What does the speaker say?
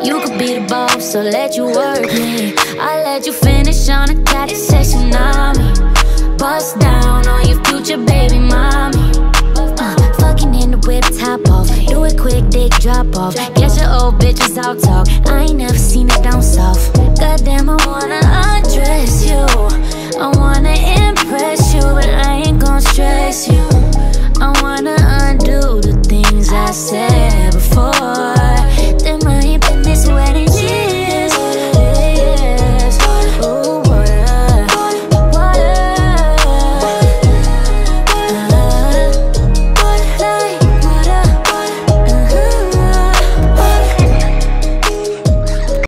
You could be the boss, so let you work me. I let you finish on a catty session on me. Bust down on your future baby mommy. Fucking in the whip, top off. Do it quick, dick drop off. Guess your old bitches out talk. I ain't never seen it down south. Goddamn, I wanna